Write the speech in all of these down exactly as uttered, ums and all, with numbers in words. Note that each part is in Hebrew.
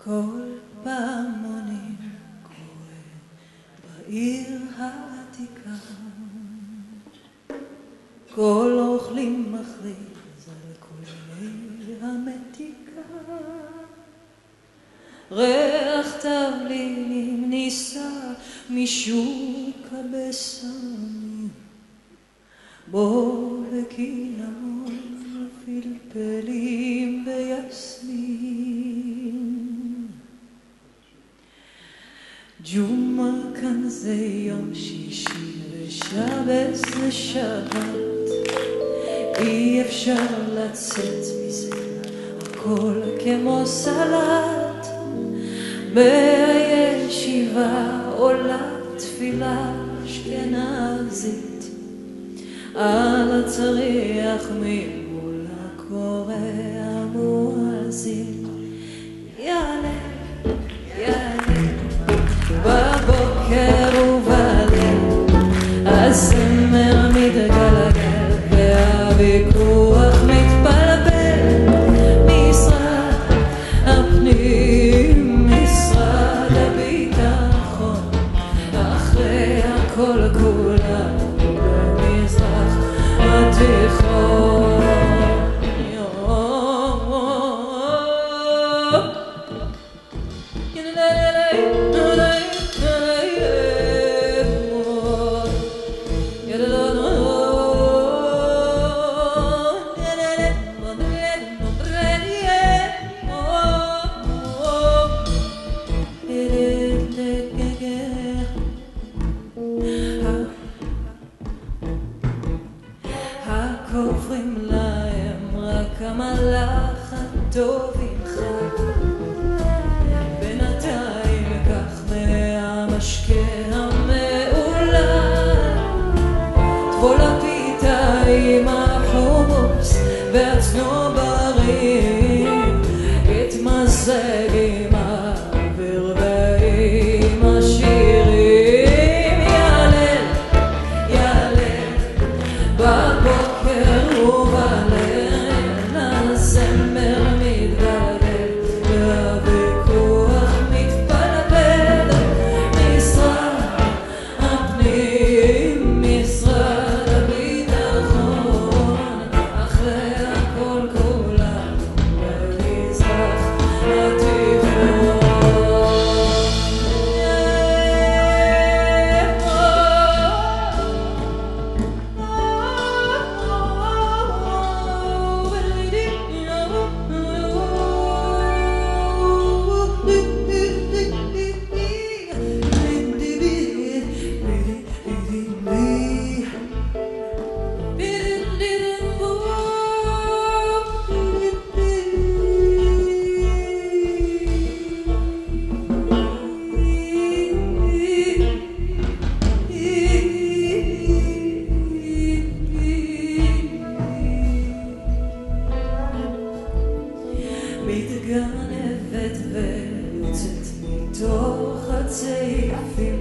כל פעמונים קורא בעיר העתיקה, כל אוכלים מכריז על קולי המתיקה, ריח תבלינים נישא משוק הבשמים, בו וקינמון פלפלים ויסמין. ג'ומא כאן זה יום שישי ושבס זה שבת, אי אפשר לצאת מזה, הכל כמו סלט. בישיבה עולה תפילה אשכנזית, על הצריח ממול הקורא המואזין. יעלה, יעלה, בבוקר ובליל, הזמר מתגלגל והוויכוח מתפלפל. משרד הפנים, משרד הביטחון, אחרי הכל כולם במזרח התיכון. קוראים להם רק המלאך הטוב עמך, בינתיים קח מהמשקה המעולל, טבול הפיתה עם החומוס והצנוברים, התמזג עם האוויר ועם השירים. יעלל, יעלל, בבוקר ובליל, הזמר מתגלגל והוויכוח מתפלפל. משרד הפנים, משרד הביטחון, אחרי הכל כולם במזרח התיכון. מתגנבת ויוצאת מתוך הצעיפים,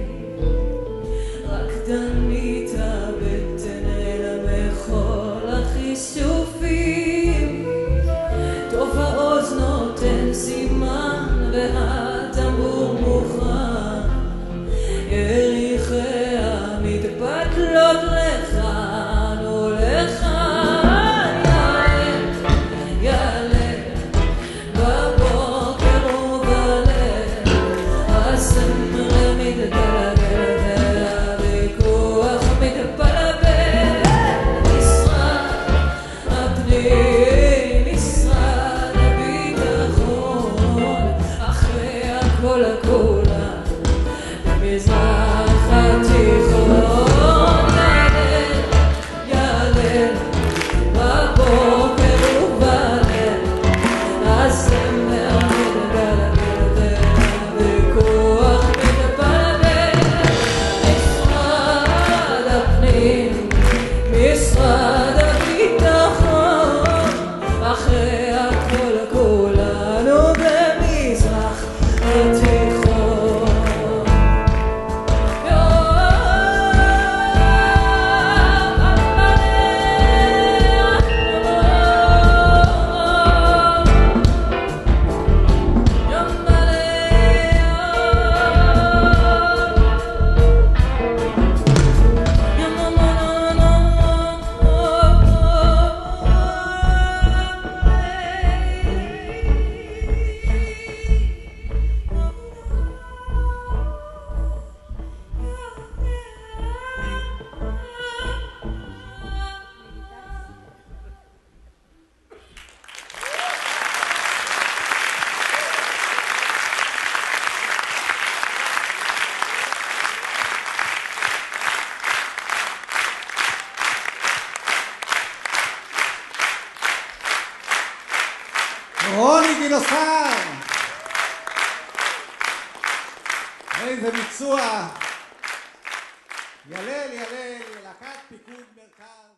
רקדנית הבטן אל המחול החיסופים, טוב העוז נותן סימן והטמבור מוכן, יריחיה מתבטלות לכאן ולכאן. כל הכולה במזרח התיכון. יעלל, בבוקר ובליל, הזמר מתגלגל והוויכוח מתפלפל. משרד הפנים, משרד הביטחון, אחרי הכל כולנו במזרח התיכון. רוני גינוסר. איזה ביצוע. ילל ילל, להקת פיקוד מרכז.